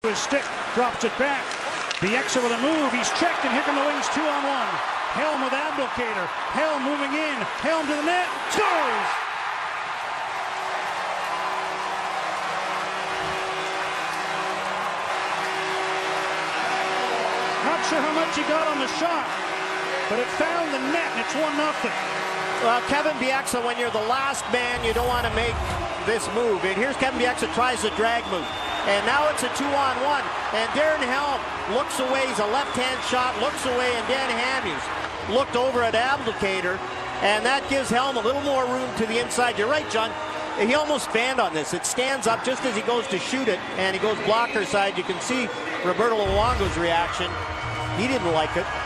His stick, drops it back. Bieksa with a move, he's checked, and here come the Wings 2-on-1. Helm with Abdelkader. Helm moving in. Helm to the net. Scores! Not sure how much he got on the shot, but it found the net, and it's 1-0. Well, Kevin Bieksa, when you're the last man, you don't want to make this move. And here's Kevin Bieksa, tries the drag move. And now it's a 2-on-1. And Darren Helm looks away. He's a left-hand shot, looks away, and Dan Hamhuis looked over at Abdelkader. And that gives Helm a little more room to the inside. You're right, John. He almost fanned on this. It stands up just as he goes to shoot it, and he goes blocker side. You can see Roberto Luongo's reaction. He didn't like it.